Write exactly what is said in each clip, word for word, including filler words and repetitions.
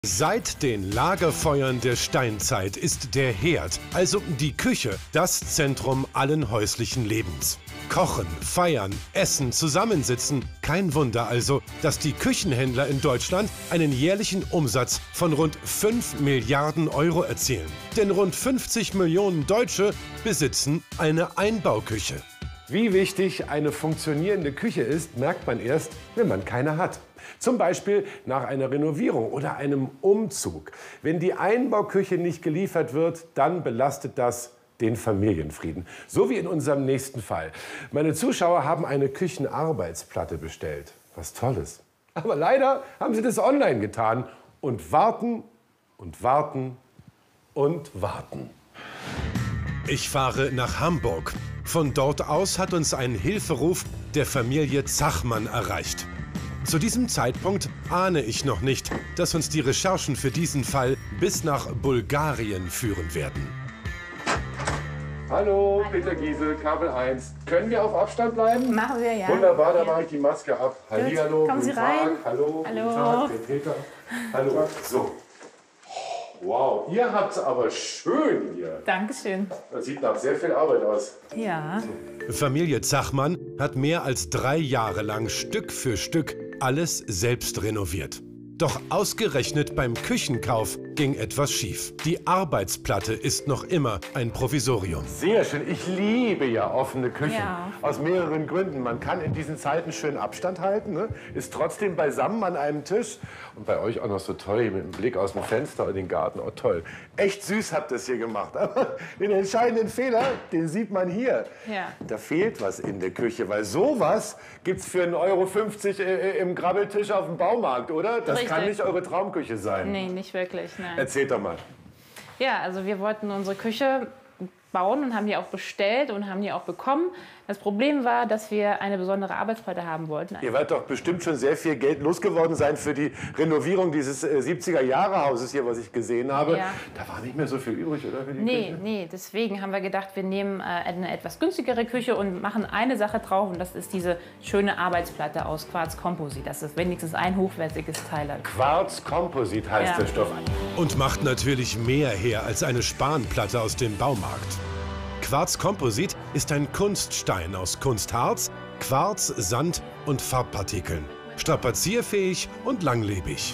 Seit den Lagerfeuern der Steinzeit ist der Herd, also die Küche, das Zentrum allen häuslichen Lebens. Kochen, feiern, essen, zusammensitzen. Kein Wunder also, dass die Küchenhändler in Deutschland einen jährlichen Umsatz von rund fünf Milliarden Euro erzielen. Denn rund fünfzig Millionen Deutsche besitzen eine Einbauküche. Wie wichtig eine funktionierende Küche ist, merkt man erst, wenn man keine hat. Zum Beispiel nach einer Renovierung oder einem Umzug. Wenn die Einbauküche nicht geliefert wird, dann belastet das den Familienfrieden. So wie in unserem nächsten Fall. Meine Zuschauer haben eine Küchenarbeitsplatte bestellt. Was Tolles. Aber leider haben sie das online getan und warten und warten und warten. Ich fahre nach Hamburg. Von dort aus hat uns ein Hilferuf der Familie Zachmann erreicht. Zu diesem Zeitpunkt ahne ich noch nicht, dass uns die Recherchen für diesen Fall bis nach Bulgarien führen werden. Hallo, Peter Giesel, Kabel eins. Können wir auf Abstand bleiben? Machen wir, ja. Wunderbar, dann ja. mache ich die Maske ab. Hallihallo, Kommen Sie guten rein. Tag. Hallo, Hallo. guten Tag, der Peter. Hallo. So. Wow, ihr habt es aber schön hier. Dankeschön. Das sieht nach sehr viel Arbeit aus. Ja. Familie Zachmann hat mehr als drei Jahre lang Stück für Stück alles selbst renoviert. Doch ausgerechnet beim Küchenkauf ging etwas schief. Die Arbeitsplatte ist noch immer ein Provisorium. Sehr schön. Ich liebe ja offene Küchen. Ja. Aus mehreren Gründen. Man kann in diesen Zeiten schön Abstand halten, ne? Ist trotzdem beisammen an einem Tisch. Und bei euch auch noch so toll mit dem Blick aus dem Fenster in den Garten. Oh, toll. Echt süß habt ihr es hier gemacht. Aber den entscheidenden Fehler, den sieht man hier. Ja. Da fehlt was in der Küche, weil sowas gibt's für einen Euro fünfzig äh, im Grabbeltisch auf dem Baumarkt, oder? Das Richtig. kann nicht eure Traumküche sein. Nee, nicht wirklich, nein. Erzählt doch mal. Ja, also wir wollten unsere Küche bauen und haben die auch bestellt und haben die auch bekommen. Das Problem war, dass wir eine besondere Arbeitsplatte haben wollten. Ihr werdet doch bestimmt schon sehr viel Geld losgeworden sein für die Renovierung dieses äh, siebziger-Jahre-Hauses hier, was ich gesehen habe. Ja. Da war nicht mehr so viel übrig, oder? Für die Nee, Küche? nee, deswegen haben wir gedacht, wir nehmen äh, eine etwas günstigere Küche und machen eine Sache drauf und das ist diese schöne Arbeitsplatte aus Quarz-Komposit. Das ist wenigstens ein hochwertiges Teil. Quarz-Komposit heißt Ja. der Stoff. Und macht natürlich mehr her als eine Spanplatte aus dem Baumarkt. Quarz-Komposit ist ein Kunststein aus Kunstharz, Quarz, Sand und Farbpartikeln. Strapazierfähig und langlebig.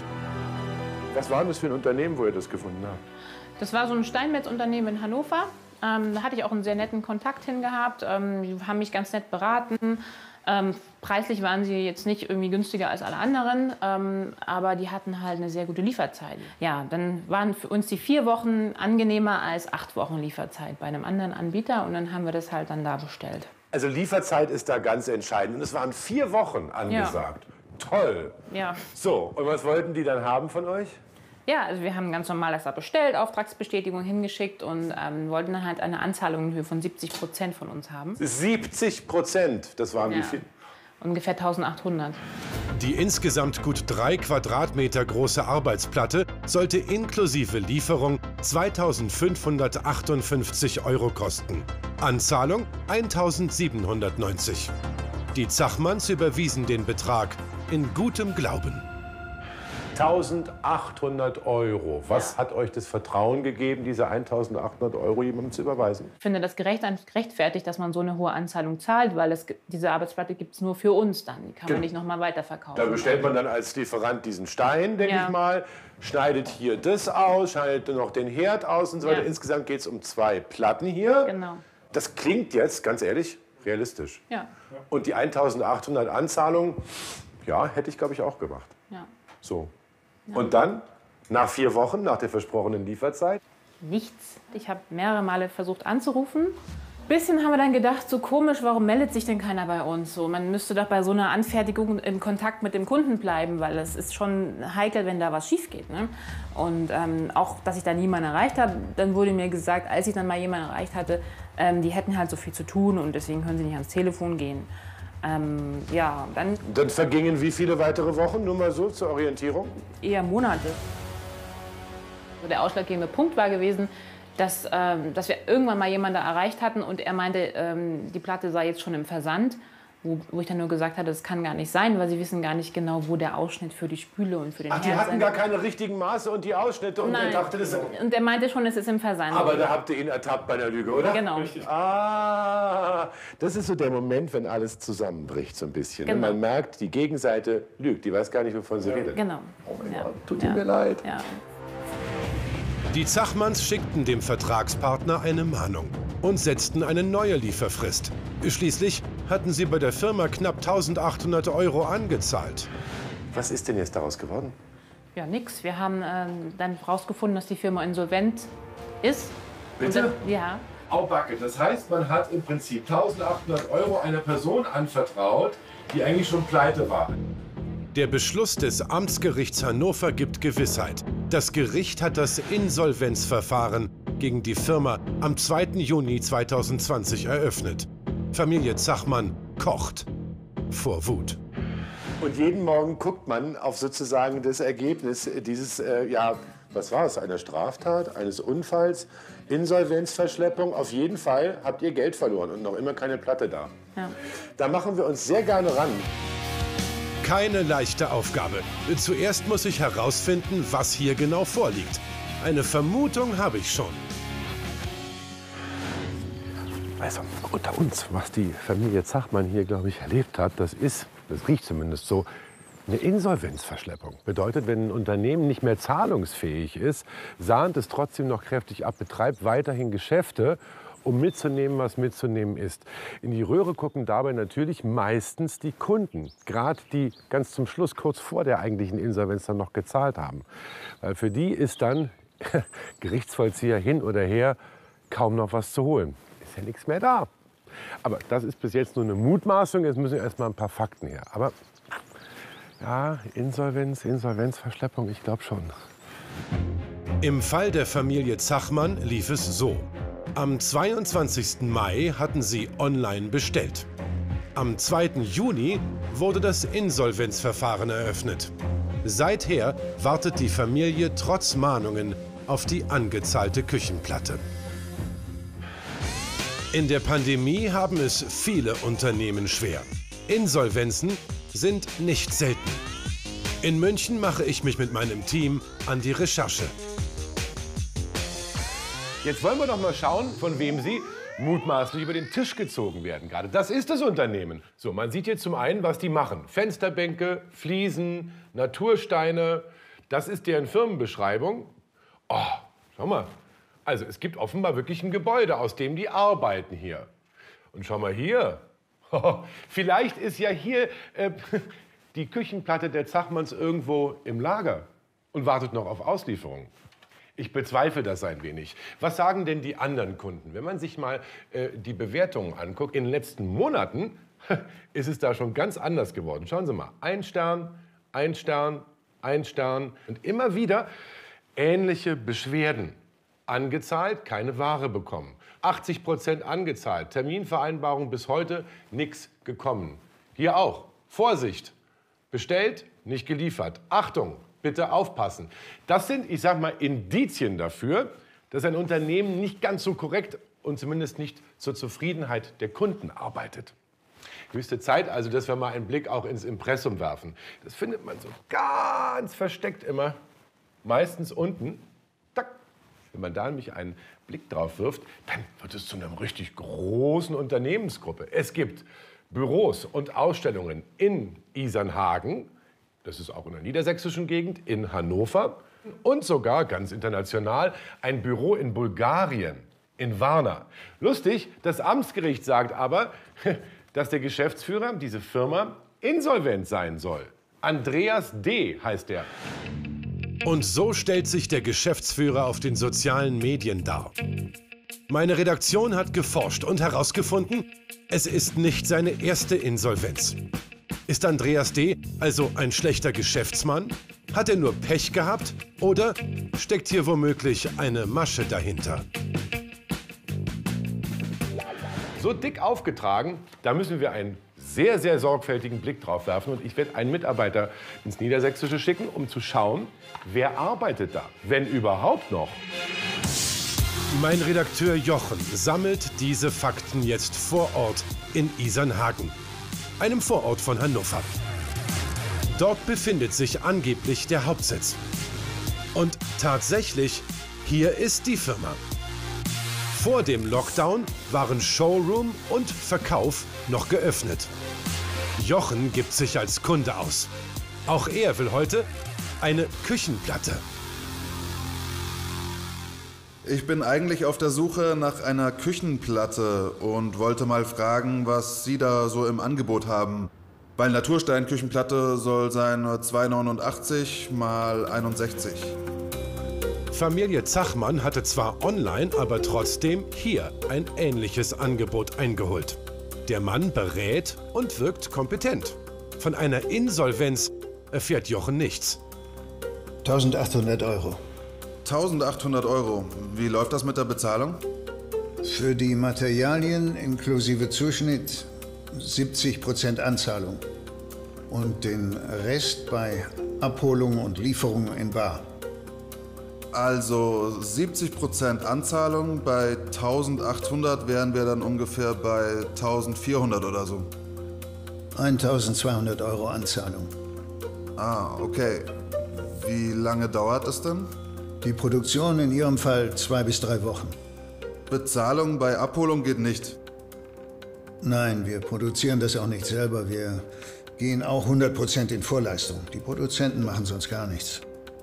Was war das für ein Unternehmen, wo ihr das gefunden habt? Das war so ein Steinmetzunternehmen in Hannover. Ähm, da hatte ich auch einen sehr netten Kontakt hingehabt. Ähm, die haben mich ganz nett beraten. Ähm, preislich waren sie jetzt nicht irgendwie günstiger als alle anderen, ähm, aber die hatten halt eine sehr gute Lieferzeit. Ja, dann waren für uns die vier Wochen angenehmer als acht Wochen Lieferzeit bei einem anderen Anbieter und dann haben wir das halt dann da bestellt. Also Lieferzeit ist da ganz entscheidend. Und es waren vier Wochen angesagt. Ja. Toll. Ja. So, und was wollten die dann haben von euch? Ja, also wir haben ganz normal das da bestellt, Auftragsbestätigung hingeschickt und ähm, wollten dann halt eine Anzahlung in Höhe von siebzig Prozent von uns haben. siebzig Prozent, das waren Ja. wie viel? Ungefähr eintausendachthundert. Die insgesamt gut drei Quadratmeter große Arbeitsplatte sollte inklusive Lieferung zweitausendfünfhundertachtundfünfzig Euro kosten. Anzahlung eintausendsiebenhundertneunzig. Die Zachmanns überwiesen den Betrag in gutem Glauben. eintausendachthundert Euro. Was Ja. hat euch das Vertrauen gegeben, diese eintausendachthundert Euro jemandem zu überweisen? Ich finde das gerecht, gerechtfertigt, dass man so eine hohe Anzahlung zahlt, weil es, diese Arbeitsplatte gibt es nur für uns dann. Die kann Genau. man nicht noch mal weiterverkaufen. Da bestellt man dann als Lieferant diesen Stein, denke Ja. ich mal, schneidet hier das aus, schneidet noch den Herd aus und so weiter. Ja. Insgesamt geht es um zwei Platten hier. Genau. Das klingt jetzt, ganz ehrlich, realistisch. Ja. Und die eintausendachthundert Anzahlung, ja, hätte ich, glaube ich, auch gemacht. Ja. So. Und dann, nach vier Wochen, nach der versprochenen Lieferzeit, Nichts. Ich habe mehrere Male versucht anzurufen. Bisschen haben wir dann gedacht, so komisch, warum meldet sich denn keiner bei uns? So, man müsste doch bei so einer Anfertigung in Kontakt mit dem Kunden bleiben, weil es ist schon heikel, wenn da was schief geht. Ne? Und ähm, auch, dass ich da niemanden erreicht habe, dann wurde mir gesagt, als ich dann mal jemanden erreicht hatte, ähm, die hätten halt so viel zu tun und deswegen können sie nicht ans Telefon gehen. Ähm, ja, dann dann vergingen wie viele weitere Wochen, nur mal so zur Orientierung? eher Monate. So, der ausschlaggebende Punkt war gewesen, dass, ähm, dass wir irgendwann mal jemanden erreicht hatten und er meinte, ähm, die Platte sei jetzt schon im Versand. Wo, wo ich dann nur gesagt habe, das kann gar nicht sein, weil sie wissen gar nicht genau, wo der Ausschnitt für die Spüle und für den Ach, die Herd hatten sind. gar keine richtigen Maße und die Ausschnitte und Nein. er dachte, das ist... Und der meinte schon, es ist im Versand. Aber da habt ihr ihn ertappt bei der Lüge, oder? Genau. Ah, das ist so der Moment, wenn alles zusammenbricht so ein bisschen. Genau. Man merkt, die Gegenseite lügt, die weiß gar nicht, wovon sie redet. Genau. Oh mein Ja. Gott, tut Ja. mir leid. Ja. Die Zachmanns schickten dem Vertragspartner eine Mahnung und setzten eine neue Lieferfrist. Schließlich hatten sie bei der Firma knapp eintausendachthundert Euro angezahlt. Was ist denn jetzt daraus geworden? Ja, nix. Wir haben ähm, dann rausgefunden, dass die Firma insolvent ist. Bitte? Und dann, ja. Aubacke. Das heißt, man hat im Prinzip eintausendachthundert Euro einer Person anvertraut, die eigentlich schon pleite war. Der Beschluss des Amtsgerichts Hannover gibt Gewissheit. Das Gericht hat das Insolvenzverfahren gegen die Firma am zweiten Juni zweitausendzwanzig eröffnet. Familie Zachmann kocht vor Wut. Und jeden Morgen guckt man auf sozusagen das Ergebnis dieses, äh, ja, was war es, einer Straftat, eines Unfalls, Insolvenzverschleppung. Auf jeden Fall habt ihr Geld verloren und noch immer keine Platte da. Ja. Da machen wir uns sehr gerne ran. Keine leichte Aufgabe. Zuerst muss ich herausfinden, was hier genau vorliegt. Eine Vermutung habe ich schon. Also unter uns, was die Familie Zachmann hier, glaube ich, erlebt hat, das ist, das riecht zumindest so, eine Insolvenzverschleppung. Bedeutet, wenn ein Unternehmen nicht mehr zahlungsfähig ist, sahnt es trotzdem noch kräftig ab, betreibt weiterhin Geschäfte, um mitzunehmen, was mitzunehmen ist. In die Röhre gucken dabei natürlich meistens die Kunden, gerade die ganz zum Schluss, kurz vor der eigentlichen Insolvenz, dann noch gezahlt haben. Weil für die ist dann Gerichtsvollzieher hin oder her kaum noch was zu holen. Ist ja nichts mehr da. Aber das ist bis jetzt nur eine Mutmaßung, jetzt müssen erst mal ein paar Fakten her. Aber ja, Insolvenz, Insolvenzverschleppung, ich glaube schon. Im Fall der Familie Zachmann lief es so. Am zweiundzwanzigsten Mai hatten sie online bestellt. Am zweiten Juni wurde das Insolvenzverfahren eröffnet. Seither wartet die Familie trotz Mahnungen auf die angezahlte Küchenplatte. In der Pandemie haben es viele Unternehmen schwer. Insolvenzen sind nicht selten. In München mache ich mich mit meinem Team an die Recherche. Jetzt wollen wir doch mal schauen, von wem Sie mutmaßlich über den Tisch gezogen werden gerade. Das ist das Unternehmen. So, man sieht hier zum einen, was die machen. Fensterbänke, Fliesen, Natursteine. Das ist deren Firmenbeschreibung. Oh, schau mal. Also es gibt offenbar wirklich ein Gebäude, aus dem die arbeiten hier. Und schau mal hier. Vielleicht ist ja hier äh, die Küchenplatte der Zachmanns irgendwo im Lager und wartet noch auf Auslieferung. Ich bezweifle das ein wenig. Was sagen denn die anderen Kunden? Wenn man sich mal äh, die Bewertungen anguckt, in den letzten Monaten ist es da schon ganz anders geworden. Schauen Sie mal, ein Stern, ein Stern, ein Stern und immer wieder ähnliche Beschwerden. Angezahlt, keine Ware bekommen. achtzig Prozent angezahlt, Terminvereinbarung bis heute, nichts gekommen. Hier auch, Vorsicht, bestellt, nicht geliefert. Achtung, bitte aufpassen. Das sind, ich sag mal, Indizien dafür, dass ein Unternehmen nicht ganz so korrekt und zumindest nicht zur Zufriedenheit der Kunden arbeitet. Höchste Zeit also, dass wir mal einen Blick auch ins Impressum werfen. Das findet man so ganz versteckt immer, meistens unten. Tack. Wenn man da nämlich einen Blick drauf wirft, dann wird es zu einer richtig großen Unternehmensgruppe. Es gibt Büros und Ausstellungen in Isernhagen, das ist auch in der niedersächsischen Gegend, in Hannover und sogar ganz international ein Büro in Bulgarien, in Varna. Lustig, das Amtsgericht sagt aber, dass der Geschäftsführer, diese Firma, insolvent sein soll. Andreas D. heißt er. Und so stellt sich der Geschäftsführer auf den sozialen Medien dar. Meine Redaktion hat geforscht und herausgefunden, es ist nicht seine erste Insolvenz. Ist Andreas D. also ein schlechter Geschäftsmann? Hat er nur Pech gehabt? Oder steckt hier womöglich eine Masche dahinter? So dick aufgetragen, da müssen wir einen sehr, sehr sorgfältigen Blick drauf werfen. Und ich werde einen Mitarbeiter ins Niedersächsische schicken, um zu schauen, wer arbeitet da, wenn überhaupt noch. Mein Redakteur Jochen sammelt diese Fakten jetzt vor Ort in Isernhagen. einem Vorort von Hannover. Dort befindet sich angeblich der Hauptsitz. Und tatsächlich, hier ist die Firma. Vor dem Lockdown waren Showroom und Verkauf noch geöffnet. Jochen gibt sich als Kunde aus. Auch er will heute eine Küchenplatte. Ich bin eigentlich auf der Suche nach einer Küchenplatte und wollte mal fragen, was Sie da so im Angebot haben. Weil Naturstein-Küchenplatte soll sein zwei neunundachtzig mal einundsechzig. Familie Zachmann hatte zwar online, aber trotzdem hier ein ähnliches Angebot eingeholt. Der Mann berät und wirkt kompetent. Von einer Insolvenz erfährt Jochen nichts. eintausendachthundert Euro. eintausendachthundert Euro. Wie läuft das mit der Bezahlung? Für die Materialien inklusive Zuschnitt siebzig Prozent Anzahlung. Und den Rest bei Abholung und Lieferung in bar. Also siebzig Prozent Anzahlung, bei eintausendachthundert wären wir dann ungefähr bei eintausendvierhundert oder so. eintausendzweihundert Euro Anzahlung. Ah, okay. Wie lange dauert es denn? Die Produktion in Ihrem Fall zwei bis drei Wochen. Bezahlung bei Abholung geht nicht. Nein, wir produzieren das auch nicht selber. Wir gehen auch hundert Prozent in Vorleistung. Die Produzenten machen sonst gar nichts.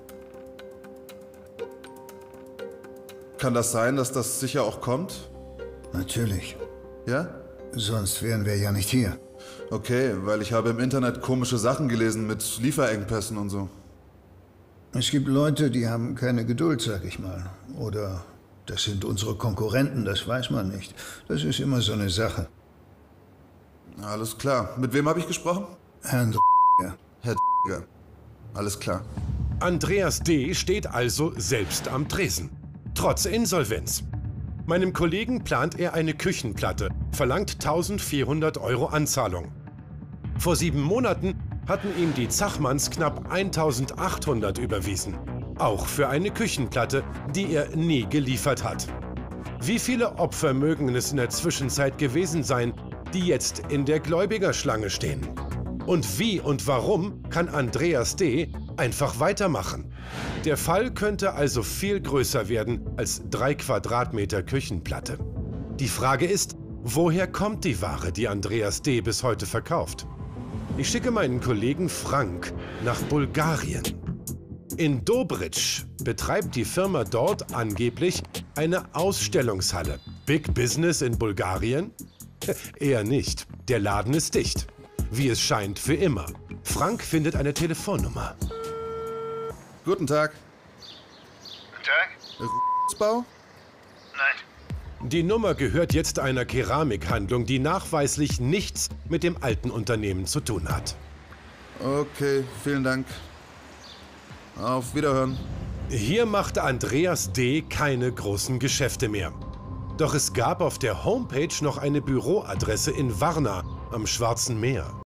Kann das sein, dass das sicher auch kommt? Natürlich. Ja? Sonst wären wir ja nicht hier. Okay, weil ich habe im Internet komische Sachen gelesen mit Lieferengpässen und so. Es gibt Leute, die haben keine Geduld, sag ich mal. Oder das sind unsere Konkurrenten, das weiß man nicht. Das ist immer so eine Sache. Alles klar. Mit wem habe ich gesprochen? Herrn ja. Herr Alles klar. Andreas D. steht also selbst am Tresen. Trotz Insolvenz. Meinem Kollegen plant er eine Küchenplatte, verlangt eintausendvierhundert Euro Anzahlung. Vor sieben Monaten hatten ihm die Zachmanns knapp eintausendachthundert überwiesen. Auch für eine Küchenplatte, die er nie geliefert hat. Wie viele Opfer mögen es in der Zwischenzeit gewesen sein, die jetzt in der Gläubigerschlange stehen? Und wie und warum kann Andreas D. einfach weitermachen? Der Fall könnte also viel größer werden als drei Quadratmeter Küchenplatte. Die Frage ist, woher kommt die Ware, die Andreas D. bis heute verkauft? Ich schicke meinen Kollegen Frank nach Bulgarien. In Dobritsch betreibt die Firma dort angeblich eine Ausstellungshalle. Big Business in Bulgarien? Eher nicht. Der Laden ist dicht. Wie es scheint, für immer. Frank findet eine Telefonnummer. Guten Tag. Guten Tag? Bau? Nein. Die Nummer gehört jetzt einer Keramikhandlung, die nachweislich nichts mit dem alten Unternehmen zu tun hat. Okay, vielen Dank. Auf Wiederhören. Hier machte Andreas D. keine großen Geschäfte mehr. Doch es gab auf der Homepage noch eine Büroadresse in Varna am Schwarzen Meer.